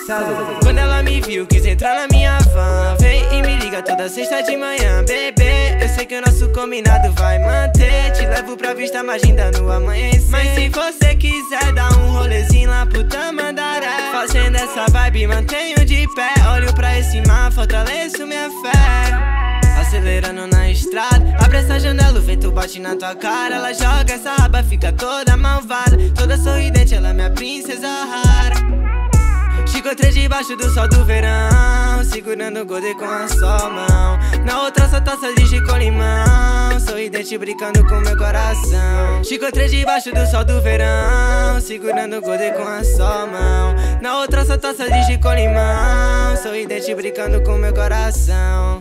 Salve. Quando ela me viu, quis entrar na minha van. Vem e me liga toda sexta de manhã, bebê. Eu sei que o nosso combinado vai manter. Te levo pra vista mais linda no amanhecer. Mas se você quiser dar um rolezinho lá pro Tamandaré, fazendo essa vibe, mantenho de pé. Olho pra esse mar, fortaleço minha fé. Acelerando na estrada, abre essa janela, o vento bate na tua cara. Ela joga essa raba, fica toda malvada, toda sorridente, ela é minha princesa rara. Chicotrei debaixo do sol do verão, segurando o golden com a só mão. Na outra só taça de gin com limão, sorridente brincando com meu coração. Chicotrei debaixo do sol do verão, segurando o golden com a só mão. Na outra só taça de gin com limão, sorridente brincando com meu coração.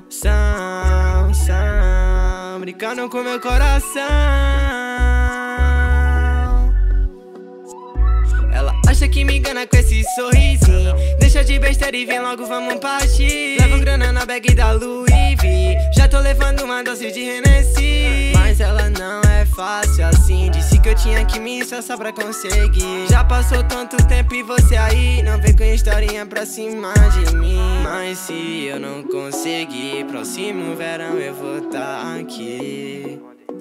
Brincando com meu coração. Ela acha que me engana com esse sorrisinho. Deixa de besteira e vem logo, vamos partir. Levo grana na bag da Louis V. Já tô levando uma dose de Hennessy. Mas ela não é fácil assim. Disse que eu tinha que me esforçar pra conseguir. Já passou tanto tempo e você aí não vem com historinha pra cima de mim. Mas se eu não conseguir, próximo verão eu vou tá aqui.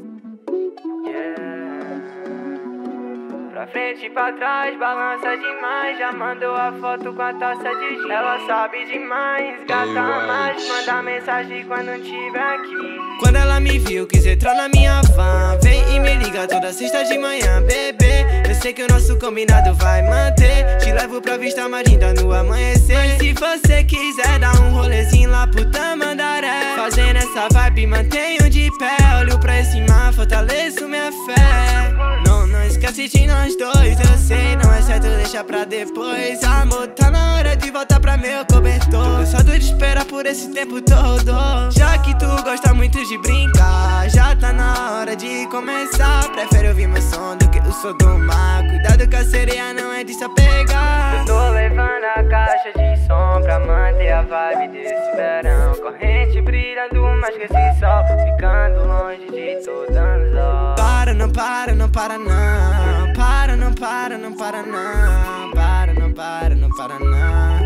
Pra frente e pra trás, balança demais. Já mandou a foto com a taça de gin. Ela sabe demais, gata mais. Manda mensagem quando tiver aqui. Quando ela me viu, quis entrar na minha van. Vem e me liga toda sexta de manhã, bebê. Eu sei que o nosso combinado vai manter. Te levo pra vista mais linda no amanhecer. Mas se você quiser dar um rolezinho lá pro Tamandaré, fazendo essa vibe, mantenho de pé. Olho pra esse mar, fortaleço minha fé. Não esquece de nós dois, eu sei, não é certo deixar pra depois. Amor, tá na hora de voltar pra meu cobertor. Tô cansado de esperar por esse tempo todo. Já que tu gosta muito de brincar, já tá na hora de começar. Prefere ouvir meu som do que o som do mar. Cuidado que a sereia não é de se apegar. Eu tô levando a caixa de som pra manter a vibe desse verão. Corrente brilhando mais que esse sol, ficando longe de toda anzol. Para, não para, não para não. Para, não para, não para não. Para, não para, não para não.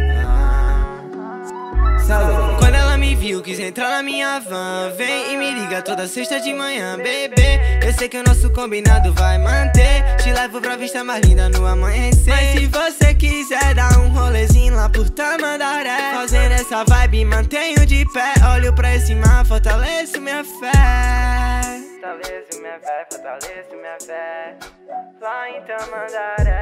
Salve. Quando ela me viu, quis entrar na minha van. Vem e me liga toda sexta de manhã, bebê. Eu sei que o nosso combinado vai manter. Te levo pra vista mais linda no amanhecer. Mas se você quiser dar um rolezinho lá por Tamandaré, fazendo essa vibe, mantenho de pé. Olho pra esse mar, fortaleço minha fé. Fortaleço minha fé, fortaleço minha fé. Lá em Tamandaré.